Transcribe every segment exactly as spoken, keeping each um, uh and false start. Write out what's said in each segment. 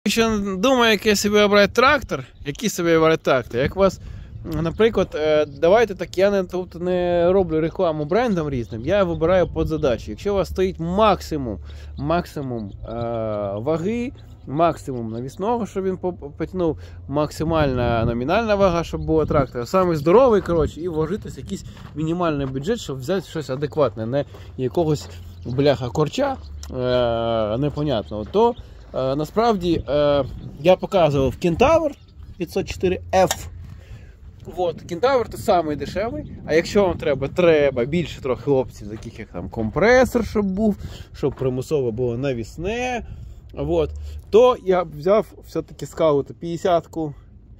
Що думає, який собі обрати трактор, який собі обрати трактор. Як вас, наприклад, давайте так, я не, тут не роблю рекламу брендам різним, я вибираю під задачі. Якщо у вас стоїть максимум, максимум е, ваги, максимум навісного, щоб він потягнув, максимальна номінальна вага, щоб було трактор, самий здоровий, коротше, і вложитись якийсь мінімальний бюджет, щоб взяти щось адекватне, не якогось бляха корча е, непонятного, то Е, насправді, е, я показував Кентавр п'ятсот чотири еф. Вот, Кентавр то самий дешевий, а якщо вам треба, треба більше трохи опцій, таких як там компресор, щоб був, щоб примусово було навісне, вот, то я взяв все-таки Скаут п'ятдесятку.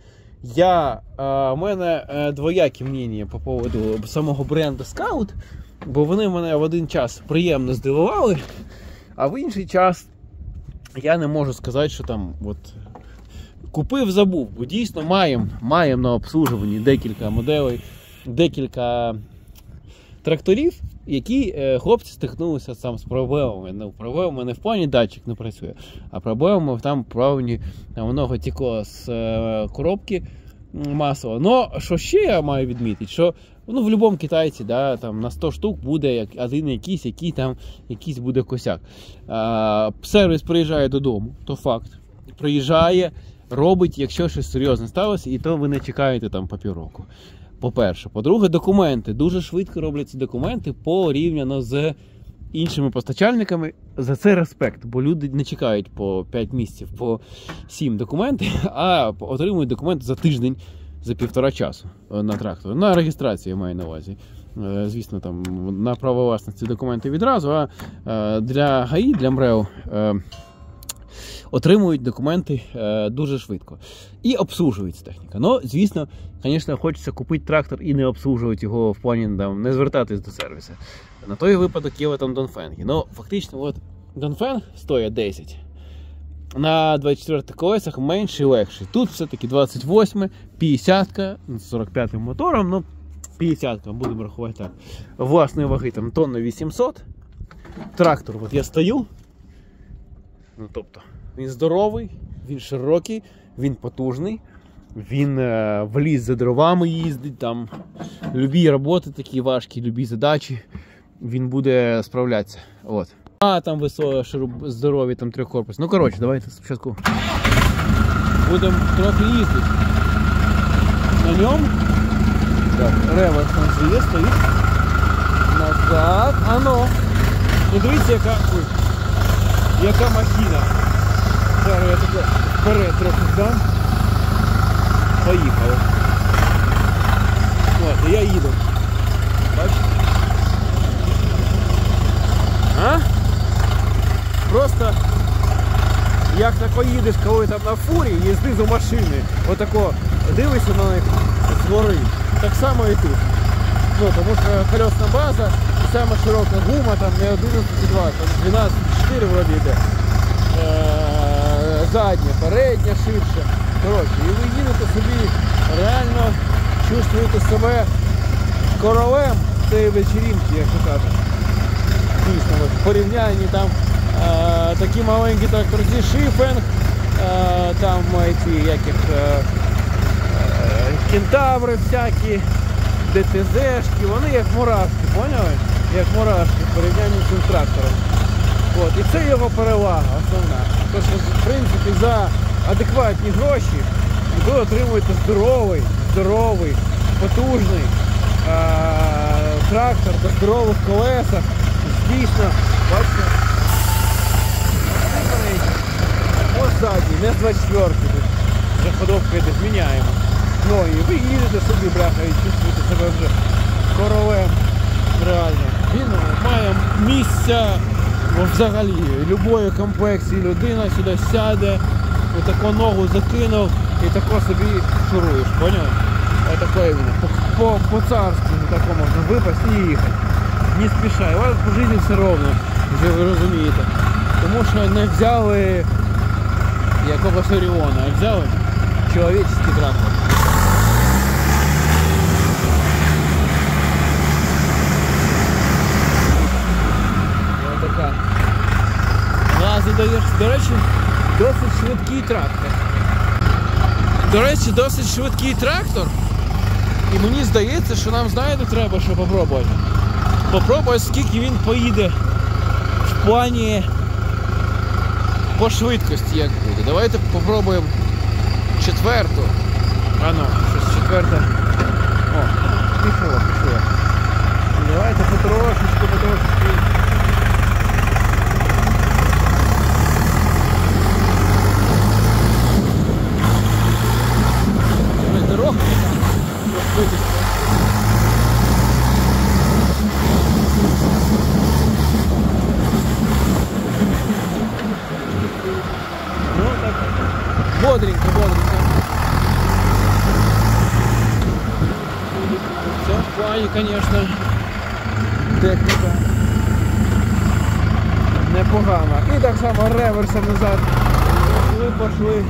Я, е, у мене е, двоякі мнення по поводу самого бренду Scout, бо вони мене в один час приємно здивували, а в інший час я не можу сказати, що там от купив, забув, бо дійсно маємо маєм на обслужуванні декілька моделей, декілька тракторів, які е, хлопці стикнулися сам з проблемами. Ну, проблемами не в плані датчик не працює, а проблемами там правильні, там много тікло з е, коробки масово. Но що ще я маю відмітити, що ну, в будь-якому китайці, да, там, на сто штук буде як, один якийсь, який там, якийсь буде косяк. А, сервіс приїжджає додому, то факт. Приїжджає, робить, якщо щось серйозне сталося, і то ви не чекаєте там по півроку. По-перше. По-друге, документи. Дуже швидко роблять ці документи порівняно з іншими постачальниками. За це респект, бо люди не чекають по п'ять місяців, по сім документів, а отримують документи за тиждень, за півтора часу на трактор. На реєстрацію я маю на увазі. Звісно, там на право власності документи відразу, а для ГАІ, для МРЕО отримують документи дуже швидко. І обслужується техніка. Ну, звісно, звісно, хочеться купити трактор і не обслужувати його в плані, там, не звертатись до сервісу. На той випадок є там Донфенги. Ну, фактично, от Донфенг стоїть десять. На двадцять чотирьох колесах менший і легший. Тут все-таки двадцять восьме, п'ятдесятка, з сорок п'ятим мотором, ну, п'ятдесятка, будемо рахувати так. Власної ваги там тонна вісімсот. Трактор, от я стою, ну, тобто, він здоровий, він широкий, він потужний, він е, вліз за дровами їздить, там, любі роботи такі важкі, любі задачі, він буде справлятися, от. А там високо, здорові, там трьохкорпус. Ну, коротше, давайте спочатку будемо трохи їздити на ньому. Так, реверс у нас є, стоїть. Назад, а ну. Ну, дивіться, яка, ой, яка махіна. Зараз я таке вперед трохи здам. Поїхали. От, і я їду. Бачите? А? Просто, як так поїдеш, коли там на фурі, є знизу машини, отако дивишся на них з гори, так само і тут. Ну, тому що колесна база, сама широка гума, там не одинадцять два, там дванадцять чотири вроді йде. Е, задня, передня ширша. Коротше, і ви їдете собі, реально чувствуєте себе королем цієї вечірінки, як то кажуть. Дійсно, в порівнянні там е, такі маленькі тракторці Шифенг, е, там ці яких е, е, кентаври всякі, ДТЗшки, вони як мурашки, поняли? Як мурашки в порівнянні з цим трактором. От, і це його перевага основна. Тож, в принципі, за адекватні гроші ви отримуєте здоровий, здоровий, потужний е, трактор на здорових колесах. Дійсно, бачите, ось задній, не з двадцять четвірки, вже ходовка йде, зміняємо. Ну і ви їдете собі, бляха, і чувствуєте себе вже королем, реально. Він має місця взагалі, любої комплекції людина сюди сяде, отаку ногу закинув і тако собі шуруєш, поняв? Отакої він, по-царськи тако можна випасти і їхати. Не спішай, у вас по житті все ровно, вже ви розумієте. Тому що не взяли якогось Оріона, а взяли чоловічний трактор. Ось така. Газу даєш, до речі, Досить швидкий трактор. До речі, досить швидкий трактор. І мені здається, що нам, знаєте, треба що попробувати. Попробувати, скільки він поїде в плані по швидкості, як буде. Давайте попробуємо четверту. А ну, щось четверта. О, пішло, пішло. Давайте потрошечку, потрошечку. Дорога розбитися. Ну так, бодренько, бодренько. Все в плані, конечно, техніка непогана. І так само реверсом назад. Пошли, пошли.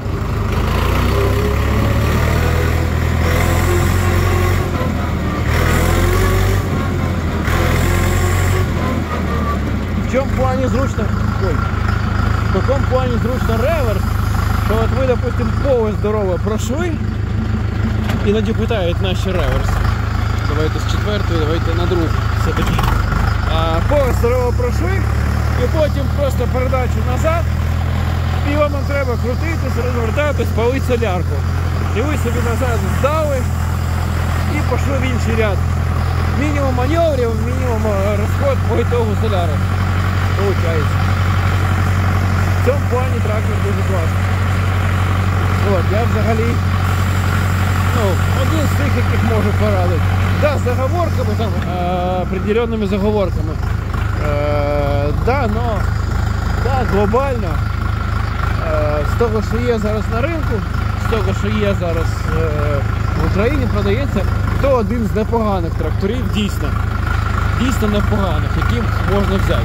В чому плані зручно? Ой. В каком плані зручно реверс, що от ви, допустим, поле здорово пройшли, іноді питають наші реверс. Давайте з четвертої, давайте на другу все-таки. А, поле здорово пройшли, і потім просто передачу назад, і вам треба крутитись, розвертатись, палити солярку. І ви собі назад здали і пішли в інший ряд. Мінімум маневрів, мінімум розход по ітогу соляри. Получається. В цьому плані трактор дуже класний. От, я взагалі, ну, один з тих, яких можу порадити. Да, з заговорками, там, э, определенними заговорками. Э, да, но, да, глобально, э, з того, що є зараз на ринку, з того, що є зараз э, в Україні, продається, то один з непоганих тракторів, дійсно, дійсно непоганих, яким можна взяти.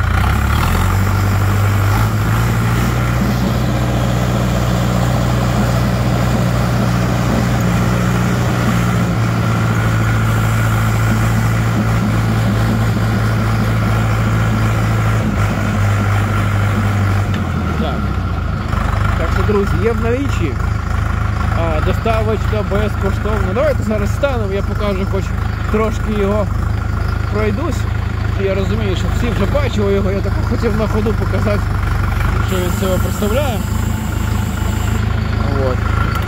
Друзі, є в налічі, а, доставочка безкоштовна. Давайте зараз станемо, я покажу, хоч трошки його пройдусь. Я розумію, що всі вже бачили його, я так хотів на ходу показати, що він себе представляє. От.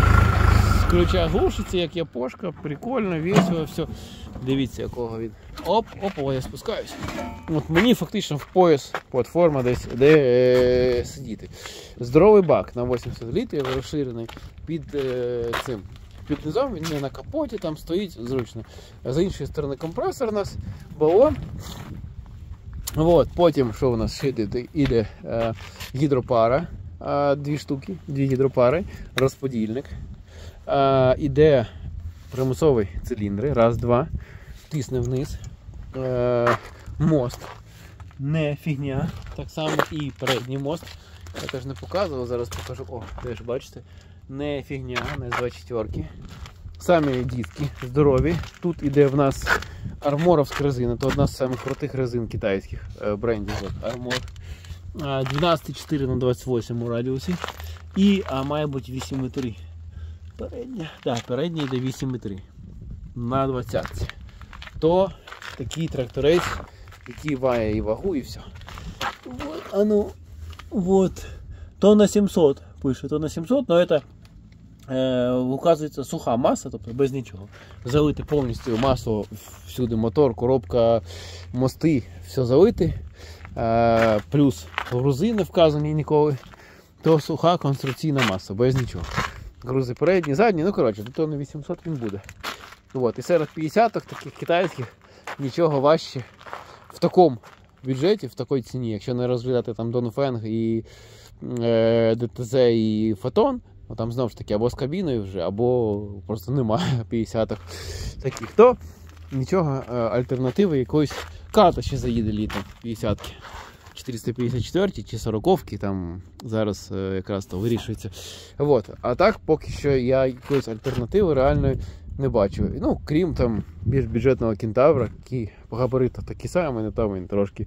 З ключа глушиться, як япошка, прикольно, весело, все. Дивіться, якого він. Оп, оп, о, я спускаюсь. От мені фактично в пояс платформа десь, де е, сидіти. Здоровий бак на вісімдесят літрів, розширений під е, цим. Під низом, він не на капоті, там стоїть зручно. А з іншої сторони компресор у нас, балон. От, потім, що у нас ще йде, йде е, гідропара, е, дві штуки, дві гідропари, розподільник. Е, іде примусовий циліндри, раз, два, тисне вниз, е, мост, не фігня, так само і передній мост, я теж не показував, зараз покажу, о, теж бачите, не фігня, не з двадцять четвірки, самі диски здорові, тут іде в нас арморовська резина, то одна з самих крутих резин китайських е, брендів, от, армор, дванадцять чотири на двадцять вісім у радіусі, і а, має бути вісім і три. Передня, так, передня йде вісім і три на двадцять. То такий тракторець, який має і вагу, і все. Вот, а ну, вот, то на сімсот пише, то на сімсот, но это е, указується суха маса, тобто без нічого. Залити повністю масу, всюди мотор, коробка, мости, все залити. Е, плюс грузи не вказані ніколи, то суха конструкційна маса, без нічого. Грузи передні, задні, ну коротше, то на вісімсот він буде. От. І серед п'ятдесяток таких китайських нічого важче в такому бюджеті, в такій ціні, якщо не розглядати там Донфенг і е, ДТЗ і Фотон, ну, там знову ж таки або з кабіною вже, або просто немає п'ятдесяток таких, то нічого, е, альтернативи якоїсь карта ще заїде літом п'ятдесятки. чотириста п'ятдесят чотири чи сороковки, там зараз е, якраз то вирішується. От. А так поки що я якоїсь альтернативи реальної не бачу. Ну, крім там більш бюджетного кентавра, який по габаритах такий самий, не там він трошки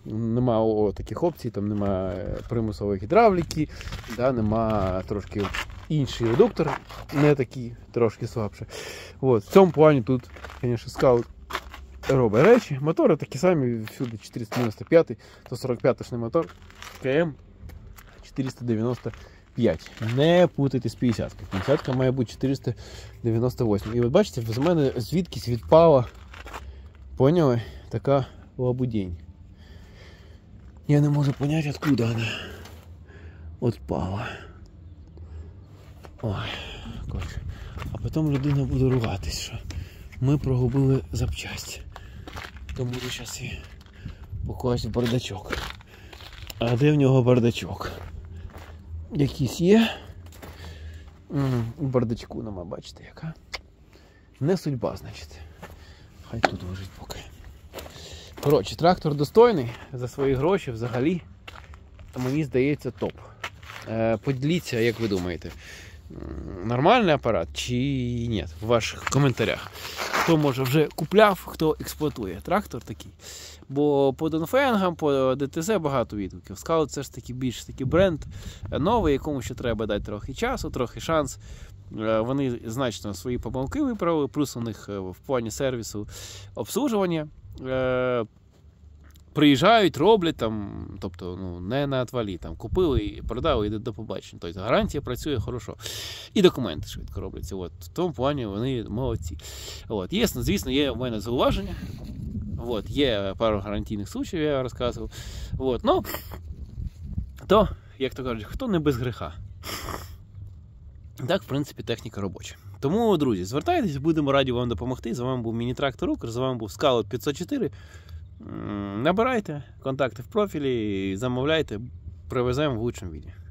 нема о, таких опцій, там нема примусової гідравліки, да, нема трошки інший редуктор, не такий, трошки слабше. От, в цьому плані тут, звісно, скаут робить речі. Мотори такі самі, всюди чотириста дев'яносто п'ять, сто сорок п'ять-шний мотор, КМ чотириста дев'яносто п'ять. Не путайте з п'ятдесяткою. п'ятдесятка має бути чотириста дев'яносто вісім. І от бачите, з мене звідкись відпала, поняли, така лабудень. Я не можу зрозуміти, откуда вона відпала. Ой, коротше. А потім людина буде ругатись, що ми прогубили запчасті. Тому що зараз і покласть бардачок. А де в нього бардачок? Якийсь є. У бардачку нема, бачите, яка. Не судьба, значить. Хай тут лежить поки. Коротше, трактор достойний за свої гроші взагалі. Мені здається, топ. Поділіться, як ви думаєте, нормальний апарат чи ні, в ваших коментарях. Хто, може, вже купляв, хто експлуатує трактор такий. Бо по Донфенгам, по ДТЗ багато відгуків. Скаут це ж таки більш такий бренд новий, якому ще треба дати трохи часу, трохи шанс. Вони значно свої помилки виправили, плюс у них в плані сервісу обслужування. Приїжджають, роблять там, тобто, ну, не на отвалі, там, купили і продали, і до побачення. Тобто гарантія працює хорошо. І документи швидко робляться. От. В тому плані вони молодці. От. Є, звісно, є в мене зауваження. От. Є пару гарантійних случаїв, я розказував. От. Ну, то, як то кажуть, хто не без гріха. Так, в принципі, техніка робоча. Тому, друзі, звертайтесь, будемо раді вам допомогти. З вами був Міні-трактор Укр, з вами був Скаут п'ятсот чотири. Набирайте контакти в профілі, замовляйте, привеземо в лучшому віді.